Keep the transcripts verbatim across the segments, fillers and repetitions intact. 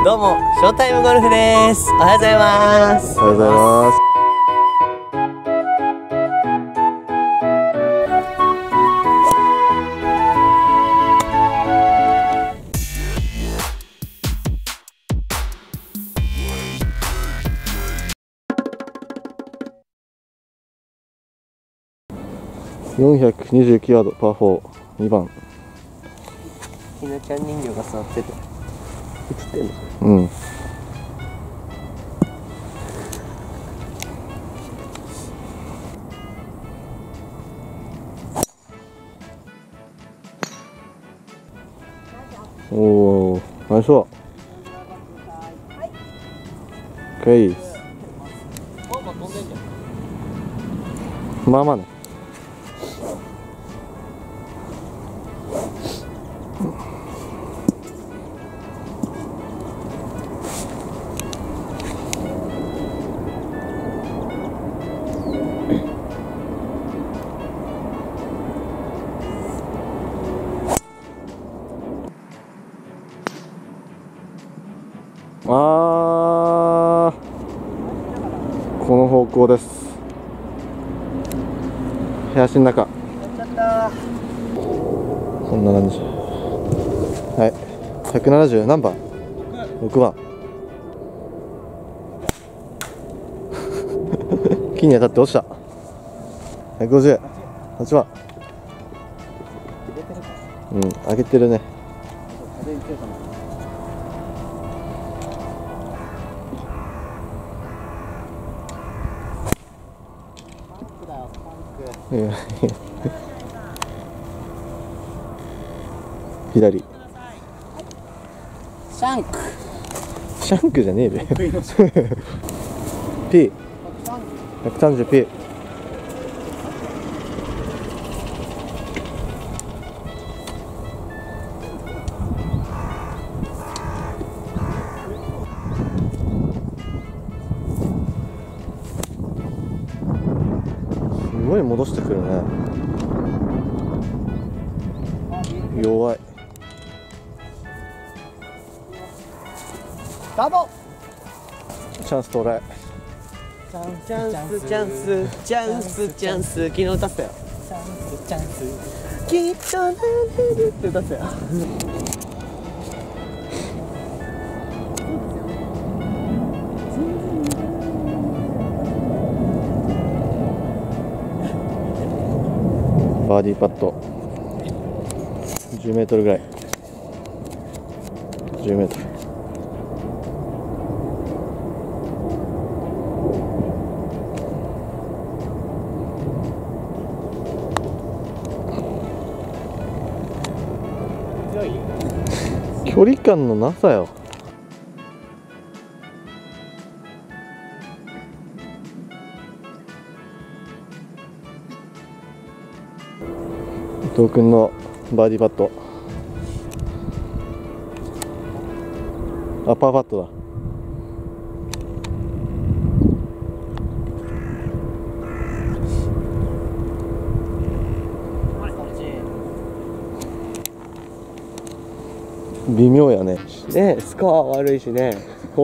どうも、ショータイムゴルフです。おはようございます。 おはようございます。よんひゃくにじゅうきゅうヤードパーフォーにばん。 ひなちゃん人形が座ってて映ってんの？ うん。おお、ナイスワー。オッケー。まあまあね。あー、この方向です。部屋の中こんな感じ。はい、ひゃくななじゅう何番？ろくばん。木に当たって落ちた。ひゃくごじゅうはちばん。うん、上げてるね。左。 シャンク。 シャンクじゃねえべ。P。ひゃくさんじゅうピー。すごい戻してくるね。弱い。 ダボ。 チャンス到来。 チャンスチャンスチャンスチャンスチャンス。昨日歌ったよ。チャンスチャンスきっとなれるって歌ったよ。 バーディーパット。じゅうメートルぐらい。じゅうメートル。距離感のなさよ。伊藤君のバーディーパット。あ、パーパットだ。微妙やね。 ね、スコアは悪いしね。ス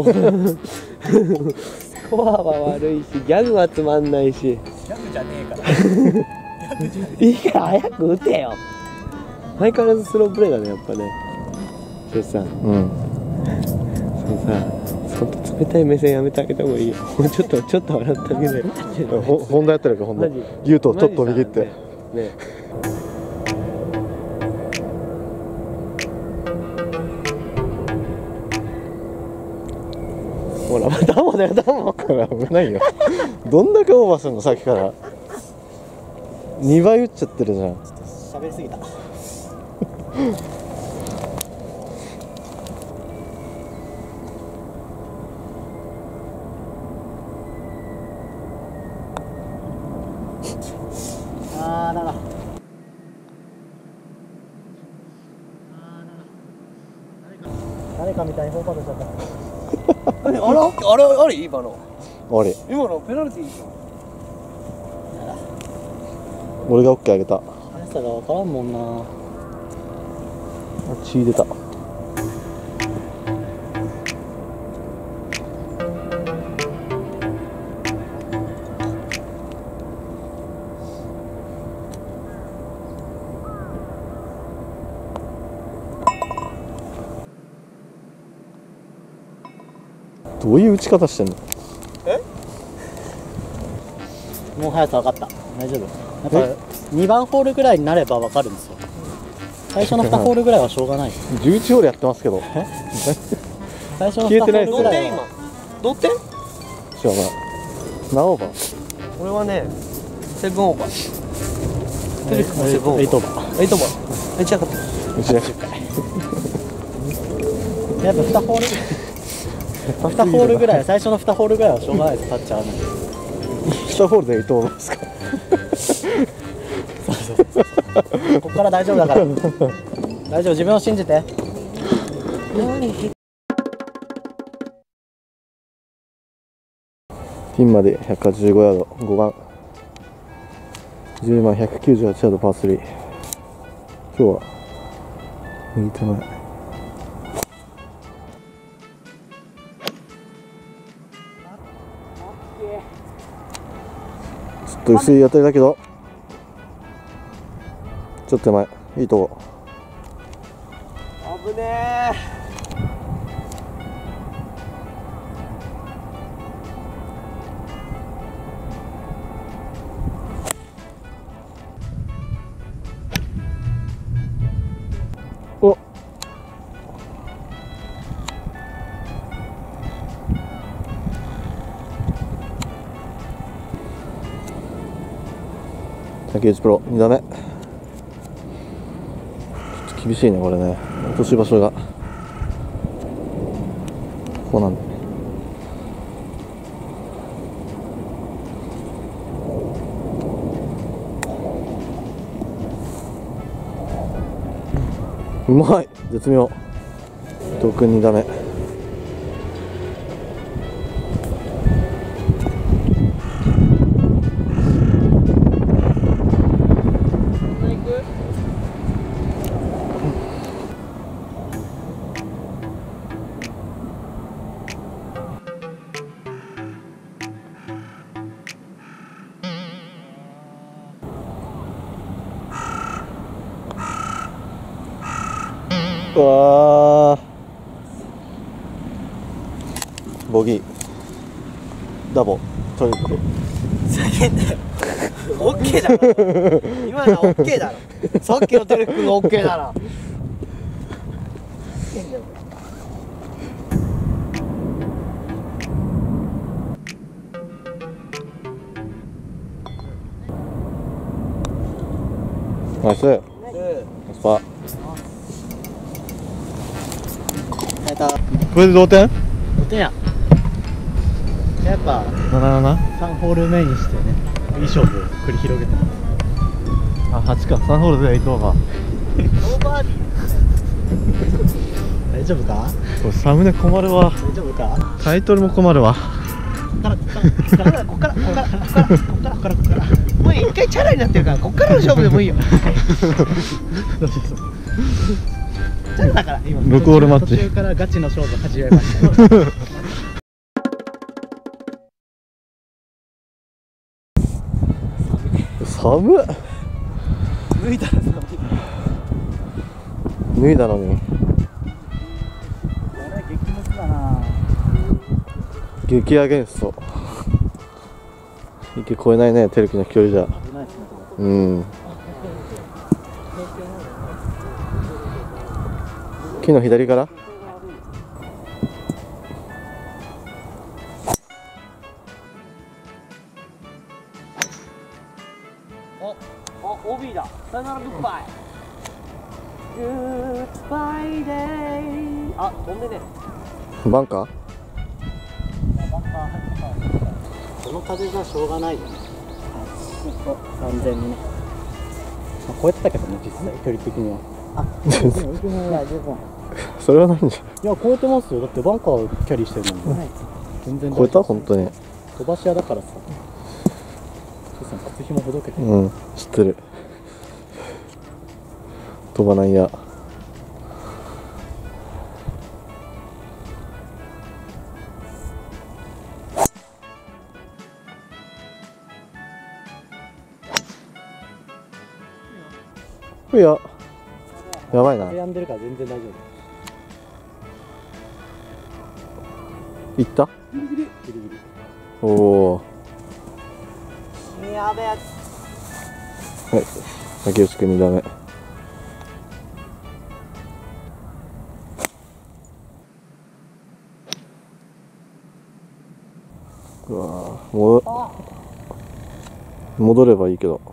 コアは悪いし、ギャグはつまんないし。ギャグじゃねえから。いいから早く打てよ。相変わらずスロープレーだね、やっぱね。ジさん。 うん。 そのさ、そんな冷たい目線やめてあげた方がいいよ。もうちょっと、ちょっと笑ってあげて。 ほ、ホンダやってるか、ホンダ。言うと、ちょっと右って。ね。 ほら、またもだよ、だも。 これ危ないよ。どんだけオーバーするの、さっきから。にばい打っちゃってるじゃん。 喋りすぎた。あーだな。誰かみたいにフォーパットしちゃった。あれあれあれあれ今の。 あれ。 今のペナルティー。 俺がオッケーあげた。 速さが分からんもんな。 血出た。 どういう打ち方してんの？ もう速さ分かった。大丈夫。やっぱにばんホールぐらいになれば分かるんですよ。最初のにホールぐらいはしょうがない。 じゅういちホールやってますけど。 最初のにホールぐらいは。 同点？ 知らない。何オーバー？ 俺はね、セブンオーバー。テレクもセブンオーバー。 エイトオーバー。 エイトオーバー。え、違かった。 うちがやっぱにホールにホールぐらい、最初のにホールぐらいはしょうがないです。タッチ合わない。 にホールでエイトオーバーですか？ そうそうそう。ここから大丈夫だから。大丈夫、自分を信じて。 ピンまでひゃくはちじゅうごヤード、ごばん。じゅうばんひゃくきゅうじゅうはちヤードパースリー。今日は右手前。ちょっと薄い当たりだけど、ちょっと手前、いいとこ。 危ねえ。 お、竹内プロに打目。ちょっと厳しいねこれね。落とし場所がここなんだ。うまい、絶妙。伊藤君に打目。うわー、ボギー、ダボ、トリップ。 叫んだよ。オッケーだろ。今のはオッケーだろ。さっきのテレク君がオッケーだろ。 ナイス、ナイスパー。これで同点？ ごてんや。やっぱなななな。 さんホール目にしてね、いい勝負を繰り広げてます。 あ、はちか。さんホールでエイトオーバー。 ノーバーディー。 大丈夫か？ これサムネ困るわ。 大丈夫か？ タイトルも困るわ。 こっからこっからこっからこっからこっからこっからこっからこっからこっからもう一回チャラになってるから、こっからの勝負でもいいよ。 そうそうそう。チャラだから今。 ろくホールマッチ。 途中からガチの勝負始めました。 寒っ。 脱いだら寒い。 脱いだのに。 これ激ムズだな。 激アゲンスト。池越えないね、テレキの飛距離じゃ。 危ないですね。 うん。木の左から。 お、お、オービーだ。さよならグッバイ。グッバイデー。あ、飛んでね。 バンカー。 この風じゃしょうがないよね。完全にね。まあ、超えてたけどね、実際距離的には。あ、 それは何じゃ。 いや、超えてますよ。だってバンカーキャリーしてるもんね。全然超えた、本当に。 飛ばし屋だからさ。さん靴ひもほどけて。 うん、知ってる。飛ばないや。いや、やばいな。 風やんでるから全然大丈夫。 いった。 ギリギリギリギリ。 おお。 やべえ。 はい。竹内くんにダメ。うわー、も戻ればいいけど。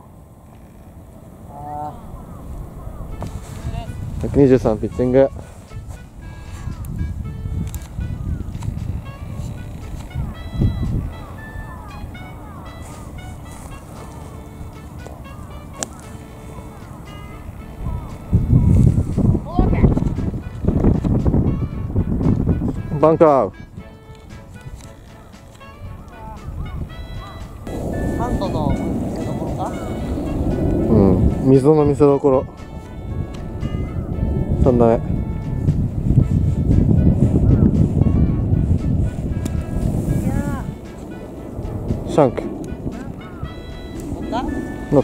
ひゃくにじゅうさんピッチング。バンカー。 ハンドの見せ所か。 うん、溝の見せ所。さん打目。シャンク。 乗った？ 乗った。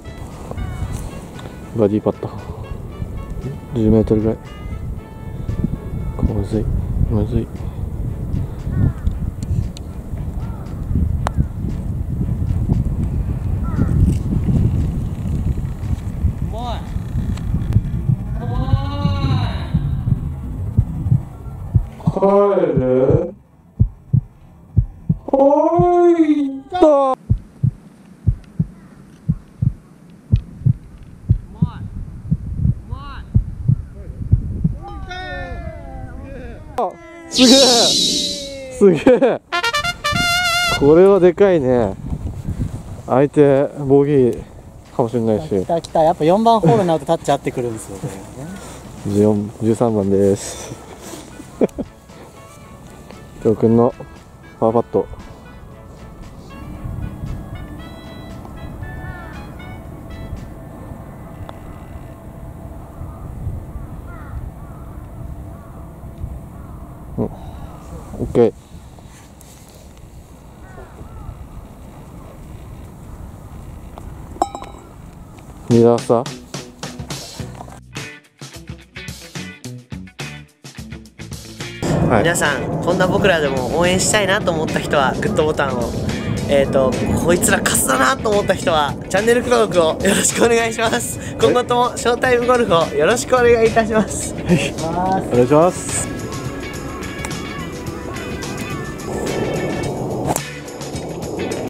バディパット。じゅうメートルぐらい。むずいむずい。帰る。おいった。すげえすげえ、これはでかいね。相手ボギーかもしれないし。 来た来た、やっぱよんばんホールになるとタッチ合ってくるんですよ、これね。 じゅうよん、じゅうさんばんです。今日くんのパーパット。うん、オッケー。に打差。はい、 皆さんこんな僕らでも応援したいなと思った人はグッドボタンを、えーとこいつらカスだなと思った人はチャンネル登録をよろしくお願いします。今後ともショータイムゴルフをよろしくお願いいたします。 お願いします。